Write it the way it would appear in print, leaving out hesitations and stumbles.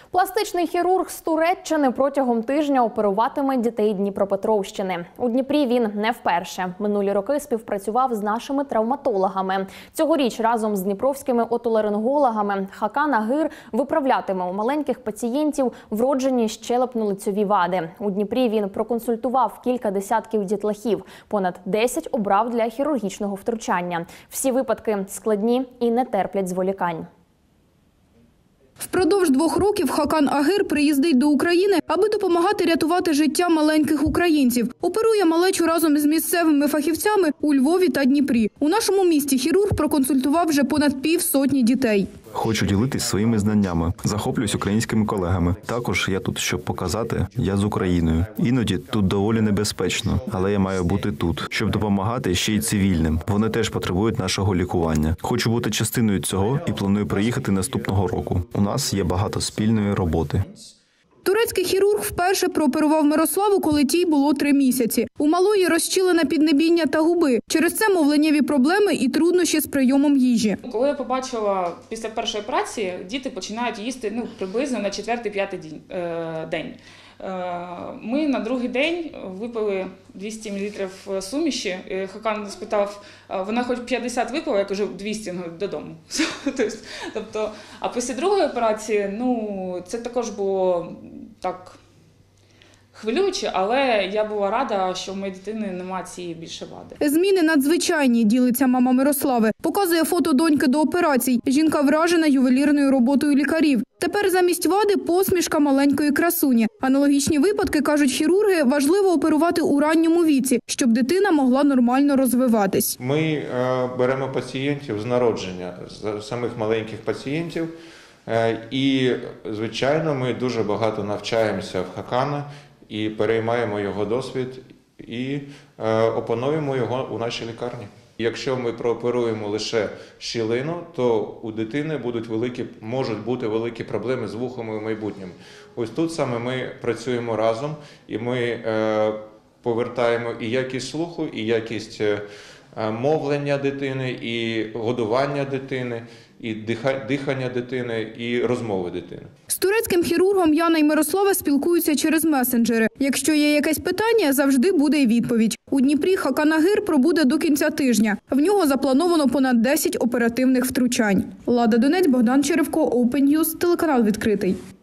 Пластичний хірург з Туреччини протягом тижня оперуватиме дітей Дніпропетровщини. У Дніпрі він не вперше. Минулі роки співпрацював з нашими травматологами. Цьогоріч разом з дніпровськими отоларингологами Хакан Агир виправлятиме у маленьких пацієнтів вроджені щелепно-лицьові вади. У Дніпрі він проконсультував кілька десятків дітлахів. Понад 10 обрав для хірургічного втручання. Всі випадки складні і не терплять зволікань. Впродовж 2 років Хакан Агир приїздить до України, аби допомагати рятувати життя маленьких українців. Оперує малечу разом із місцевими фахівцями у Львові та Дніпрі. У нашому місті хірург проконсультував вже понад півсотні дітей. Хочу ділитись своїми знаннями, захоплююсь українськими колегами. Також я тут, щоб показати, я з Україною. Іноді тут доволі небезпечно, але я маю бути тут, щоб допомагати ще й цивільним. Вони теж потребують нашого лікування. Хочу бути частиною цього і планую приїхати наступного року. У нас є багато спільної роботи. Турецький хірург вперше прооперував Мирославу, коли тій було 3 місяці. У малої розщілена піднебіння та губи. Через це мовленнєві проблеми і труднощі з прийомом їжі. Коли я побачила після першої операції, діти починають їсти приблизно на 4-5 день. Ми на другий день випили 200 мл суміші. Хакан спитав, вона хоч 50 випила, я кажу, 200, додому. Тобто, а після другої операції, це також було так хвилююче, але я була рада, що в моєї дитини немає цієї більше вади. Зміни надзвичайні, ділиться мама Мирослави. Показує фото доньки до операцій. Жінка вражена ювелірною роботою лікарів. Тепер замість вади – посмішка маленької красуні. Аналогічні випадки, кажуть хірурги, важливо оперувати у ранньому віці, щоб дитина могла нормально розвиватись. Ми беремо пацієнтів з народження, з самих маленьких пацієнтів. І, звичайно, ми дуже багато навчаємося в Хакана і переймаємо його досвід і опановуємо його у нашій лікарні. Якщо ми прооперуємо лише щілину, то у дитини можуть бути великі проблеми з вухами в майбутньому. Ось тут саме ми працюємо разом і ми повертаємо і якість слуху, і якість мовлення дитини, і годування дитини, і дихання дитини, і розмови дитини. З турецьким хірургом Яна і Мирослава спілкуються через месенджери. Якщо є якесь питання, завжди буде й відповідь. У Дніпрі Хакан Агир пробуде до кінця тижня. В нього заплановано понад 10 оперативних втручань. Лада Донець, Богдан Черевко, Open News, телеканал «Відкритий».